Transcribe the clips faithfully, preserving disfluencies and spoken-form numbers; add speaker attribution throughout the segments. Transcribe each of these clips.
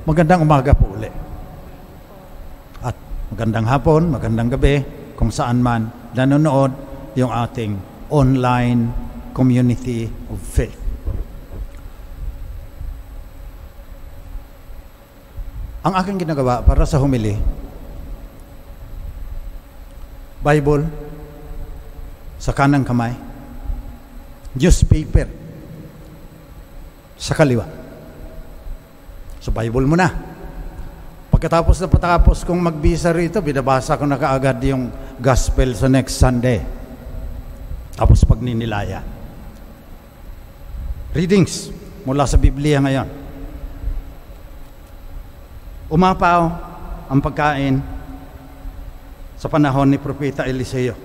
Speaker 1: Magandang umaga po uli. At magandang hapon, magandang gabi, kung saan man nanonood yung ating online community of faith. Ang aking ginagawa para sa humili, Bible sa kanang kamay, newspaper sa kaliwa. So Bible mo na. Pagkatapos na patapos kong magbisa rito, binabasa ko na kaagad yung gospel sa next Sunday. Tapos pagninilaya. Readings mula sa Biblia ngayon. Umapaw ang pagkain sa panahon ni Propeta Eliseo.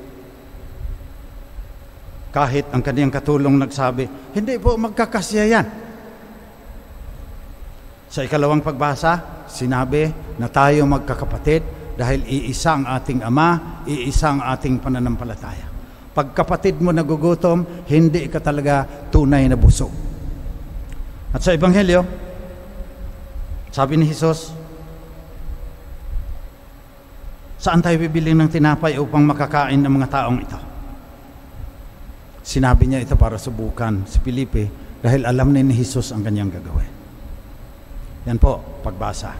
Speaker 1: Kahit ang kaniyang katulong nagsabi, hindi po magkakasya yan. Sa ikalawang pagbasa, sinabi na tayo magkakapatid dahil iisa ang ating Ama, iisa ang ating pananampalataya. Pag kapatid mo nagugutom, hindi ka talaga tunay na busog. At sa Ebanghelyo, sabi ni Jesus, saan tayo bibili ng tinapay upang makakain ng mga taong ito? Sinabi niya ito para subukan si Felipe dahil alam na ni Jesus ang kanyang gagawin. Yan po, pagbasa.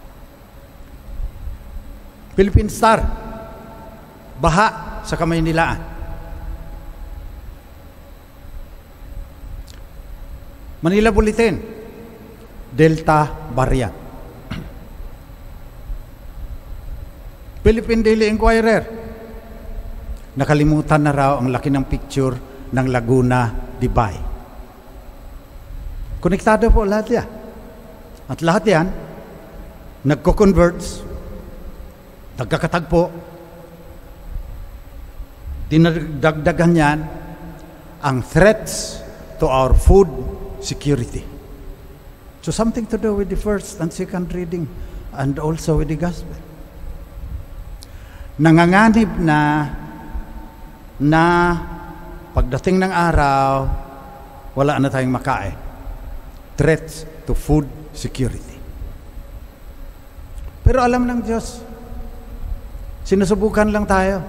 Speaker 1: Philippine Star, baha sa Kamaynilaan. Manila Bulletin, Delta variant. Philippine Daily Inquirer, nakalimutan na raw ang laki ng picture ng Laguna, Dibay. Konektado po lahat yan. At lahat yan, nagko-converts, nagkakatagpo, dinagdagan yan ang threats to our food security. So something to do with the first and second reading and also with the gospel. Nanganganib na na pagdating ng araw, wala na tayong makain. Threats to food security. Pero alam ng Diyos, sinusubukan lang tayo.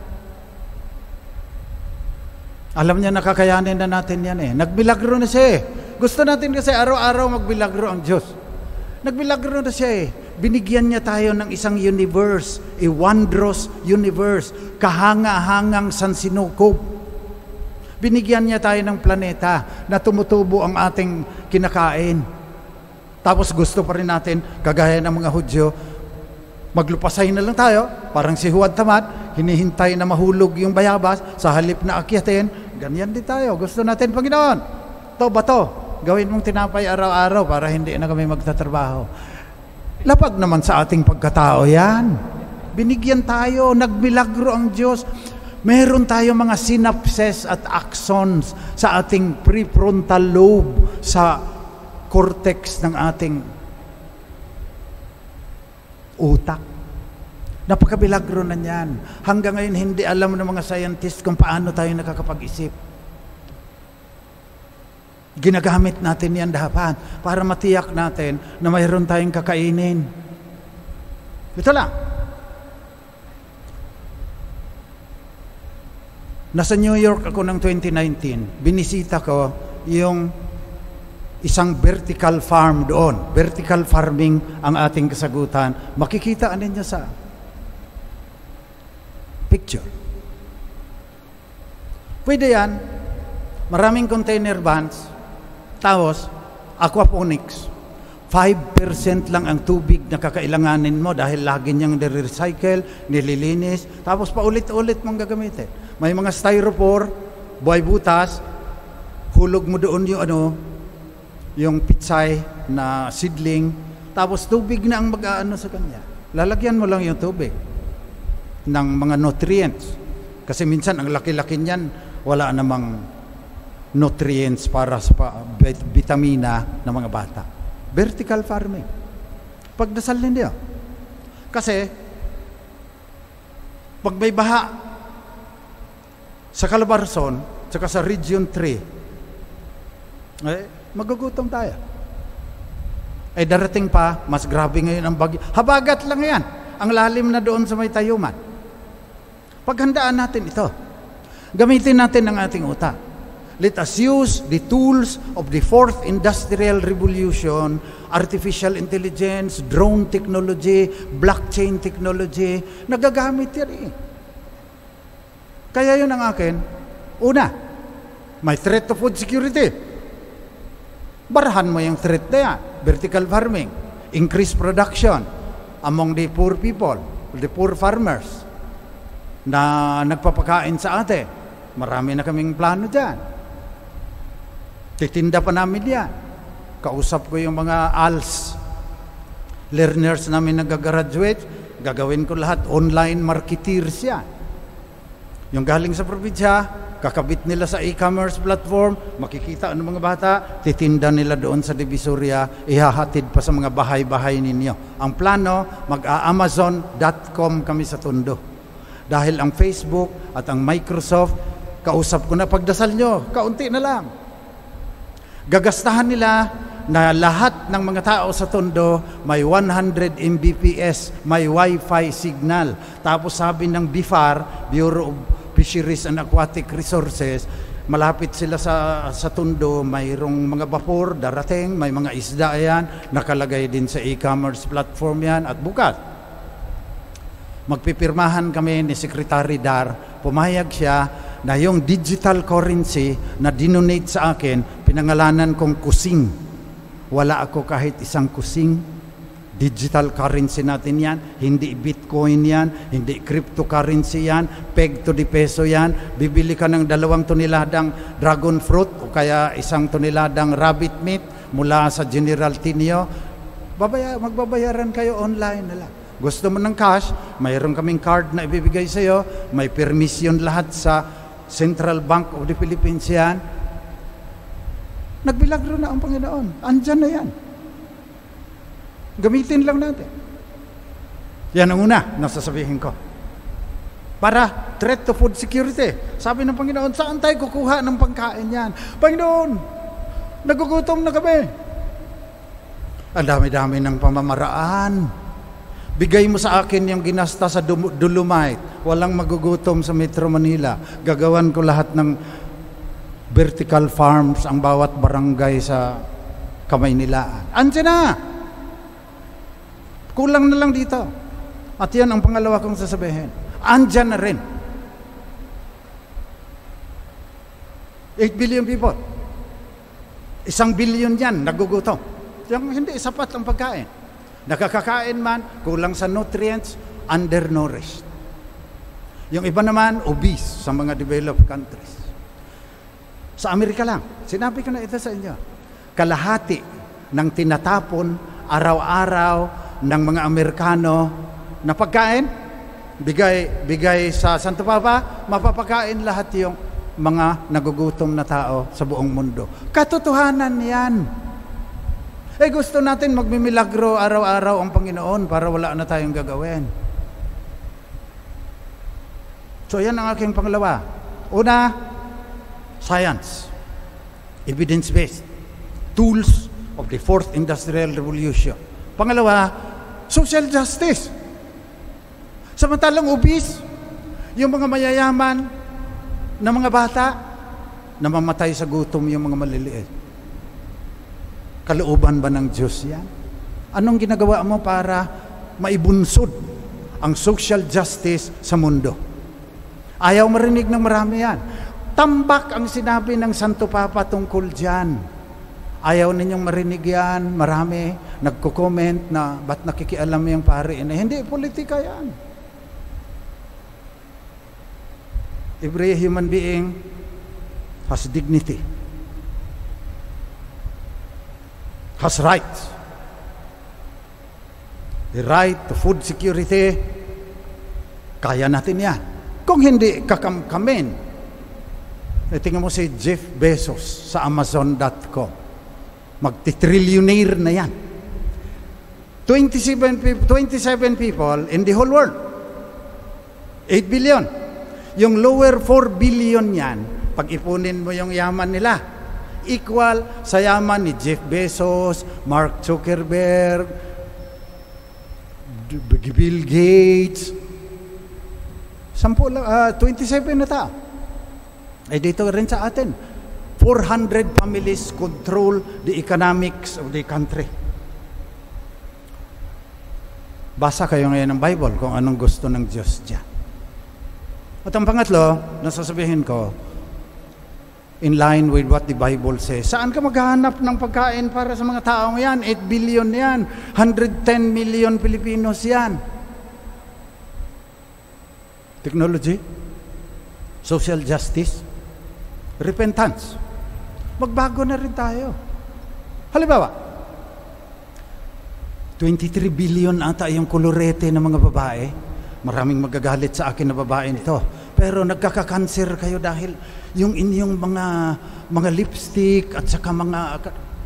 Speaker 1: Alam niya nakakayanin na natin yan eh. Nagbilagro na siya eh. Gusto natin kasi araw-araw magbilagro ang Diyos. Nagbilagro na siya eh. Binigyan niya tayo ng isang universe, a wondrous universe, kahanga-hangang sansinukob. Binigyan niya tayo ng planeta na tumutubo ang ating kinakain. Tapos gusto pa rin natin, kagaya ng mga Hudyo, maglupasay na lang tayo, parang si Huwad Tamad, hinihintay na mahulog yung bayabas, sa halip na akyatin, ganyan din tayo. Gusto natin, Panginoon, to ba to? Gawin mong tinapay araw-araw para hindi na kami magtatrabaho. Lapag naman sa ating pagkatao yan. Binigyan tayo, nagmilagro ang Diyos. Meron tayo mga synapses at axons sa ating prefrontal lobe, sa cortex ng ating utak. Napakabilagro na yan. Hanggang ngayon hindi alam ng mga scientists kung paano tayo nakakapag-isip. Ginagamit natin yan dapat para matiyak natin na mayroon tayong kakainin. Ito lang. Nasa New York ako ng twenty nineteen. Binisita ko yung isang vertical farm doon. Vertical farming ang ating kasagutan. Makikita ninyo sa picture. Pwede yan. Maraming container vans. Tapos, aquaponics. five percent lang ang tubig na kakailanganin mo dahil lagi niyang nire-recycle, nililinis. Tapos paulit-ulit mong gagamitin. May mga styrofoam, buhay butas, hulog mo doon yung ano, yung pitsay na seedling, tapos tubig na ang mag-aano sa kanya. Lalagyan mo lang yung tubig ng mga nutrients. Kasi minsan ang laki-laki niyan, wala namang nutrients para sa vitamina ng mga bata. Vertical farming. Pagdasal ninyo. Kasi pag may baha sa Calabarzon, saka sa Region three, eh, magugutom tayo. Eh darating pa, mas grabe ngayon ang bagyo. Habagat lang yan. Ang lalim na doon sa may tayuman. Paghandaan natin ito. Gamitin natin ang ating utak. Let us use the tools of the fourth industrial revolution, artificial intelligence, drone technology, blockchain technology. Nagagamit yan eh. Kaya yun ang akin. Una, may threat to food security. Barahan mo yung threat na yan. Vertical farming, increased production among the poor people, the poor farmers na nagpapakain sa atin. Marami na kaming plano dyan. Titinda pa namin yan. Kausap ko yung mga A L S learners namin nag-graduate, gagawin ko lahat online marketeers yan. Yung galing sa probinsya, kakabit nila sa e-commerce platform, makikita ng mga bata, titinda nila doon sa Divisoria, ihahatid pa sa mga bahay-bahay ninyo. Ang plano, mag-amazon dot com kami sa Tondo. Dahil ang Facebook at ang Microsoft, kausap ko na, pagdasal nyo, kaunti na lang. Gagastahan nila na lahat ng mga tao sa Tondo may one hundred megabits per second, may Wi-Fi signal. Tapos sabi ng B F A R, Bureau of Fisheries and Aquatic Resources, malapit sila sa sa Tondo, mayroong mga vapor darating, may mga isda yan, nakalagay din sa e-commerce platform yan. At bukas, magpipirmahan kami ni Secretary Dar, pumayag siya na yung digital currency na dinonate sa akin, pinangalanan kong kusing. Wala ako kahit isang kusing. Digital currency natin yan, hindi Bitcoin yan, hindi cryptocurrency yan, peg to the peso yan. Bibili ka ng dalawang toneladang dragon fruit o kaya isang toneladang rabbit meat mula sa General Tinio, babaya, magbabayaran kayo online nila. Gusto mo ng cash, mayroon kaming card na ibibigay sa iyo, may permission lahat sa Central Bank of the Philippines yan. Nagbilagro na ang Panginoon, andyan na yan. Gamitin lang natin. Yan ang una, nasasabihin ko. Para threat to food security. Sabi ng Panginoon, saan tayo kukuha ng pangkain yan? Panginoon, nagugutom na kami. Ang dami-dami ng pamamaraan. Bigay mo sa akin yung ginasta sa Dolomite. Walang magugutom sa Metro Manila. Gagawan ko lahat ng vertical farms ang bawat barangay sa Kamaynilaan. Andiyan na! Kulang na lang dito. At yan ang pangalawa kong sasabihin. Andyan na rin. eight billion people. Isang billion yan, nagugutom. Yung hindi sapat ang pagkain. Nakakakain man, kulang sa nutrients, undernourished. Yung iba naman, obese sa mga developed countries. Sa Amerika lang, sinabi ko na ito sa inyo, kalahati ng tinatapon araw-araw ng mga Amerikano na pagkain, bigay, bigay sa Santo Papa, mapapakain lahat yung mga nagugutom na tao sa buong mundo. Katotohanan yan. Eh gusto natin magmimilagro araw-araw ang Panginoon para wala na tayong gagawin. So yan ang aking pangalawa. Una, science. Evidence-based. Tools of the fourth industrial revolution. Pangalawa, social justice. Samantalang obese, yung mga mayayaman na mga bata, namamatay sa gutom yung mga maliliit. Kalooban ba ng Diyos yan? Anong ginagawa mo para maibunsod ang social justice sa mundo? Ayaw marinig ng marami yan. Tambak ang sinabi ng Santo Papa tungkol dyan. Ayaw ninyong marinig yan, marami nagko-comment na ba't nakikialam yung pare na hindi, politika yan. Every human being has dignity, has rights. The right to food security, kaya natin yan. Kung hindi kakamkamin, eh, tingnan mo si Jeff Bezos sa amazon dot com. Magti-trillionaire na yan. twenty-seven people in the whole world. eight billion. Yung lower four billion yan, pag ipunin mo yung yaman nila, equal sa yaman ni Jeff Bezos, Mark Zuckerberg, Bill Gates. Sampu lang, uh, twenty-seven na ta. Eh dito rin sa atin, four hundred families control the economics of the country. Basa kayo ngayon ng Bible kung anong gusto ng Diyos diyan. At ang pangatlo, nasasabihin ko, in line with what the Bible says, saan ka maghahanap ng pagkain para sa mga taong yan? eight billion yan, one hundred ten million Pilipinos yan. Technology, social justice, repentance. Magbago na rin tayo. Halimbawa, twenty-three billion ata yung kolorete ng mga babae. Maraming magagalit sa akin na babae nito. Pero nagkaka-cancer kayo dahil yung inyong mga mga lipstick at saka mga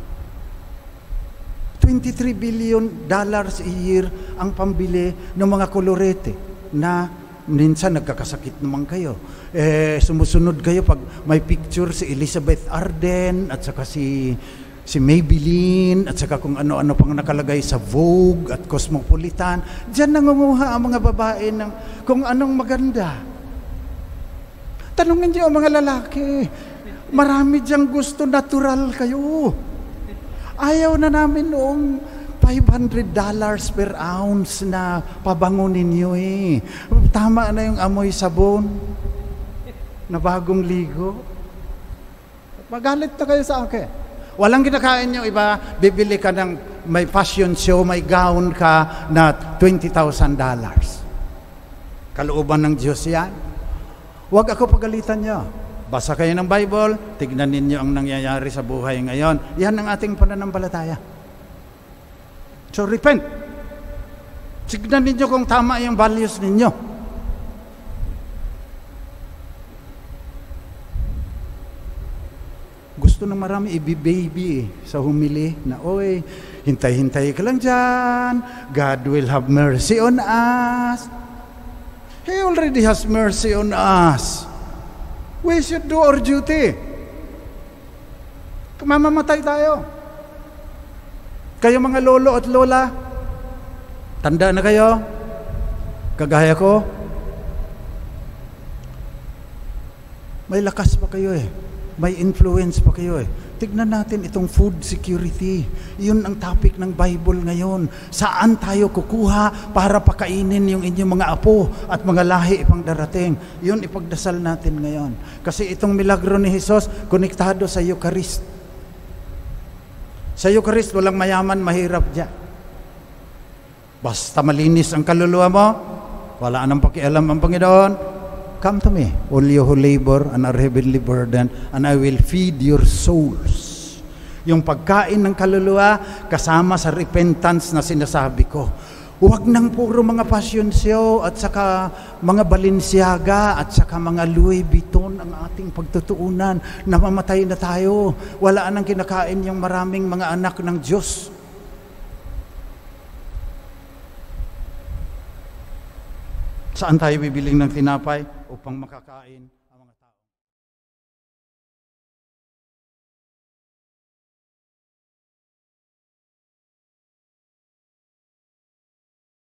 Speaker 1: twenty-three billion dollars a year ang pambili ng mga kolorete na minsan nagkakasakit naman kayo. Eh, sumusunod kayo pag may picture si Elizabeth Arden at saka si si Maybelline, at saka kung ano-ano pang nakalagay sa Vogue at Cosmopolitan. Diyan nangunguha ang mga babae ng kung anong maganda. Tanungin niyo ang mga lalaki. Marami diyang gusto natural kayo. Ayaw na namin noong five hundred dollars per ounce na pabango ninyo eh. Tama na yung amoy sabon na bagong ligo. Magalit na kayo sa akin. Walang kinakain yung iba, bibili ka ng may fashion show, may gown ka na twenty thousand dollars. Kalooban ng Diyos yan. Huwag ako pagalitan nyo. Basa kayo ng Bible, tignan ninyo ang nangyayari sa buhay ngayon. Yan ang ating pananampalataya. So repent. Tignan ninyo kung tama yung values ninyo. Gusto ng marami i-baby eh, sa humili na, oy, hintay-hintay ka lang dyan. God will have mercy on us. He already has mercy on us. We should do our duty. Mamamatay tayo. Kayo mga lolo at lola, tanda na kayo, kagaya ko, may lakas pa kayo eh. May influence pa kayo eh. Tignan natin itong food security. Yun ang topic ng Bible ngayon. Saan tayo kukuha para pakainin yung inyong mga apo at mga lahi pang darating? Yun ipagdasal natin ngayon. Kasi itong milagro ni Jesus, konektado sa Eucharist. Sa Eucharist, walang mayaman, mahirap dyan. Basta malinis ang kaluluwa mo, wala nang pakialam ang Panginoon. Come to me, all you who labor and are heavily burdened, and I will feed your souls. Yung pagkain ng kaluluwa, kasama sa repentance na sinasabi ko. Huwag nang puro mga fashion show at saka mga Balenciaga at saka mga Louis Vuitton ang ating pagtutuunan. Namamatay na tayo. Wala nang kinakain yung maraming mga anak ng Diyos. Saan tayo bibiling ng tinapay upang makakain